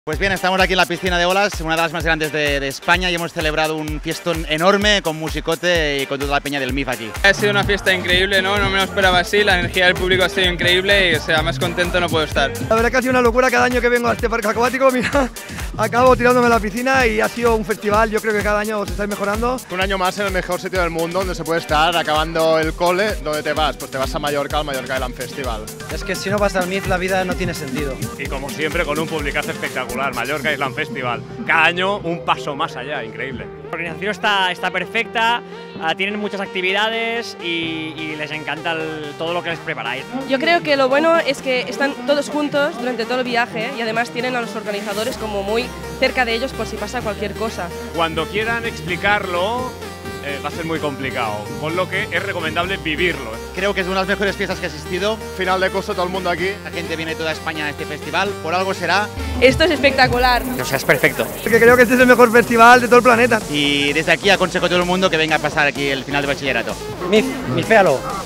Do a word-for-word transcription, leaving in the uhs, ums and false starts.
Pues bien, estamos aquí en la piscina de olas, una de las más grandes de, de España, y hemos celebrado un fiestón enorme con musicote y con toda la peña del M I F aquí. Ha sido una fiesta increíble, ¿no? No me lo esperaba así, la energía del público ha sido increíble y, o sea, más contento no puedo estar. La verdad que ha sido una locura cada año que vengo a este parque acuático, mira, acabo tirándome a la piscina y ha sido un festival, yo creo que cada año se está mejorando. Un año más en el mejor sitio del mundo donde se puede estar, acabando el cole, ¿dónde te vas? Pues te vas a Mallorca, al Mallorca Island Festival. Es que si no vas al M I F la vida no tiene sentido. Y como siempre con un publicazo espectacular, Mallorca Island Festival. Cada año un paso más allá, increíble. La organización está, está perfecta, uh, tienen muchas actividades y, y les encanta el, todo lo que les preparáis. Yo creo que lo bueno es que están todos juntos durante todo el viaje y además tienen a los organizadores como muy cerca de ellos por si pasa cualquier cosa. Cuando quieran explicarlo eh, va a ser muy complicado, con lo que es recomendable vivirlo. Creo que es una de las mejores fiestas que he asistido. Final de curso, todo el mundo aquí. La gente viene de toda España a este festival, por algo será. Esto es espectacular. O sea, es perfecto. Porque creo que este es el mejor festival de todo el planeta. Y desde aquí aconsejo a todo el mundo que venga a pasar aquí el final de bachillerato. M I F, milféalo.